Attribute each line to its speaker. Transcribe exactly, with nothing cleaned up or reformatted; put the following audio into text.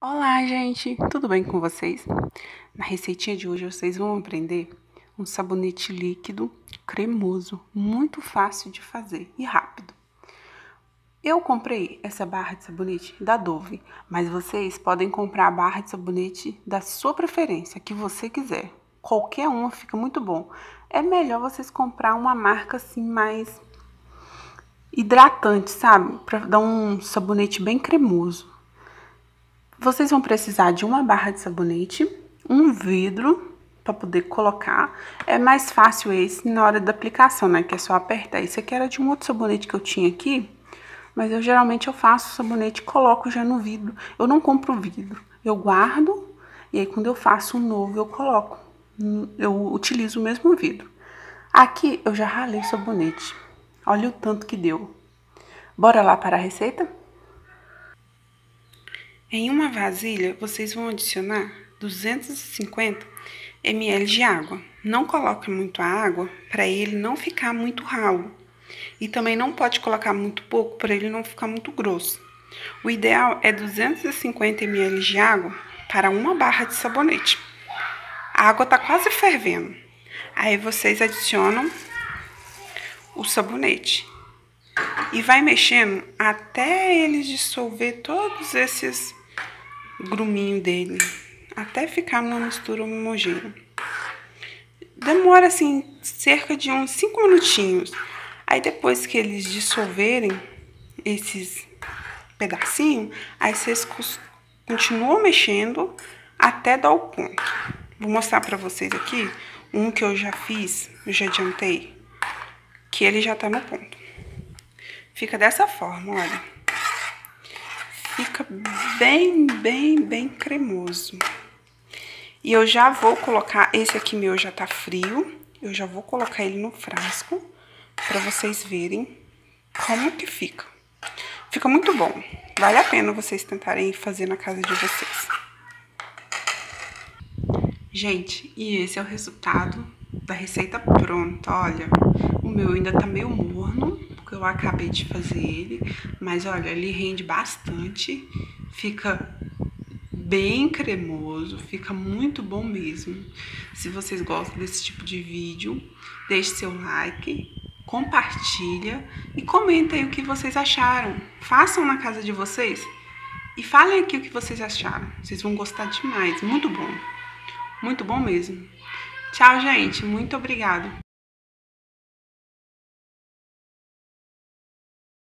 Speaker 1: Olá, gente! Tudo bem com vocês? Na receitinha de hoje vocês vão aprender um sabonete líquido cremoso, muito fácil de fazer e rápido. Eu comprei essa barra de sabonete da Dove, mas vocês podem comprar a barra de sabonete da sua preferência, que você quiser. Qualquer uma fica muito bom. É melhor vocês comprar uma marca assim mais hidratante, sabe? Para dar um sabonete bem cremoso. Vocês vão precisar de uma barra de sabonete, um vidro para poder colocar. É mais fácil esse na hora da aplicação, né? Que é só apertar. Esse aqui era de um outro sabonete que eu tinha aqui, mas eu geralmente eu faço o sabonete e coloco já no vidro. Eu não compro vidro, eu guardo e aí quando eu faço um novo eu coloco. Eu utilizo o mesmo vidro. Aqui eu já ralei o sabonete. Olha o tanto que deu. Bora lá para a receita? Em uma vasilha, vocês vão adicionar duzentos e cinquenta mililitros de água. Não coloque muito a água para ele não ficar muito ralo. E também não pode colocar muito pouco para ele não ficar muito grosso. O ideal é duzentos e cinquenta mililitros de água para uma barra de sabonete. A água está quase fervendo. Aí vocês adicionam o sabonete. E vai mexendo até ele dissolver todos esses gruminhos dele, até ficar numa mistura homogênea. Demora assim cerca de uns cinco minutinhos. Aí depois que eles dissolverem esses pedacinhos, aí vocês continuam mexendo até dar o ponto. Vou mostrar pra vocês aqui um que eu já fiz, eu já adiantei, que ele já tá no ponto. Fica dessa forma, olha. Fica bem, bem, bem cremoso. E eu já vou colocar, esse aqui meu já tá frio, eu já vou colocar ele no frasco pra vocês verem como que fica. Fica muito bom. Vale a pena vocês tentarem fazer na casa de vocês. Gente, e esse é o resultado da receita pronta. Olha, o meu ainda tá meio morno, porque eu acabei de fazer ele, mas olha, ele rende bastante, fica bem cremoso, fica muito bom mesmo. Se vocês gostam desse tipo de vídeo, deixe seu like, compartilha e comenta aí o que vocês acharam. Façam na casa de vocês e falem aqui o que vocês acharam. Vocês vão gostar demais, muito bom. Muito bom mesmo. Tchau, gente. Muito obrigada.